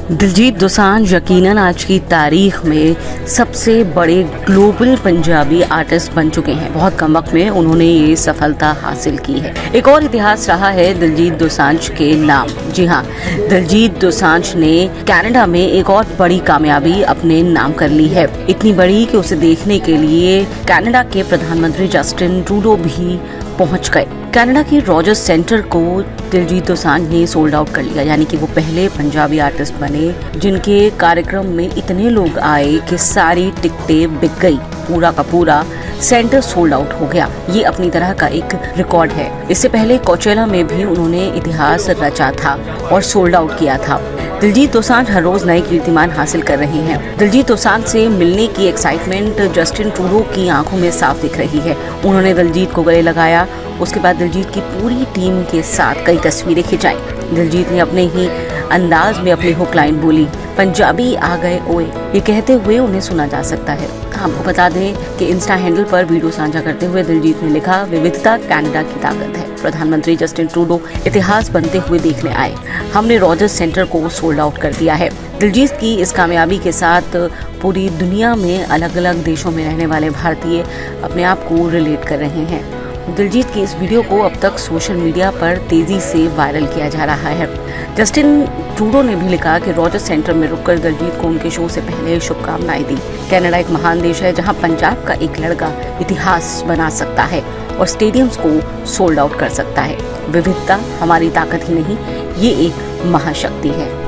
दिलजीत दोसांझ यकीनन आज की तारीख में सबसे बड़े ग्लोबल पंजाबी आर्टिस्ट बन चुके हैं। बहुत कम वक्त में उन्होंने ये सफलता हासिल की है। एक और इतिहास रहा है दिलजीत दोसांझ के नाम। जी हाँ, दिलजीत दोसांझ ने कनाडा में एक और बड़ी कामयाबी अपने नाम कर ली है। इतनी बड़ी कि उसे देखने के लिए कनाडा के प्रधानमंत्री जस्टिन ट्रूडो भी पहुंच गए। कनाडा के रॉजर्स सेंटर को दिलजीत दोसांझ ने सोल्ड आउट कर लिया, यानी कि वो पहले पंजाबी आर्टिस्ट बने जिनके कार्यक्रम में इतने लोग आए कि सारी टिकटें बिक गई। पूरा का पूरा सेंटर सोल्ड आउट हो गया। ये अपनी तरह का एक रिकॉर्ड है। इससे पहले कोचेला में भी उन्होंने इतिहास रचा था और सोल्ड आउट किया था। दिलजीत दोसांझ हर रोज नए कीर्तिमान हासिल कर रहे हैं। दिलजीत दोसांझ से मिलने की एक्साइटमेंट जस्टिन ट्रूडो की आंखों में साफ दिख रही है। उन्होंने दिलजीत को गले लगाया। उसके बाद दिलजीत की पूरी टीम के साथ कई तस्वीरें खिंचाई। दिलजीत ने अपने ही अंदाज में अपनी हुक लाइन बोली, पंजाबी आ गए ओए। ये कहते हुए उन्हें सुना जा सकता है। आपको बता दें कि इंस्टा हैंडल पर वीडियो साझा करते हुए दिलजीत ने लिखा, विविधता कनाडा की ताकत है। प्रधानमंत्री जस्टिन ट्रूडो इतिहास बनते हुए देखने आए। हमने रॉजर्स सेंटर को सोल्ड आउट कर दिया है। दिलजीत की इस कामयाबी के साथ पूरी दुनिया में अलग अलग देशों में रहने वाले भारतीय अपने आप को रिलेट कर रहे हैं। दिलजीत की इस वीडियो को अब तक सोशल मीडिया पर तेजी से वायरल किया जा रहा है। जस्टिन ट्रूडो ने भी लिखा कि रॉजर्स सेंटर में रुककर दिलजीत को उनके शो से पहले शुभकामनाएं दी। कनाडा एक महान देश है जहां पंजाब का एक लड़का इतिहास बना सकता है और स्टेडियम्स को सोल्ड आउट कर सकता है। विविधता हमारी ताकत ही नहीं, ये एक महाशक्ति है।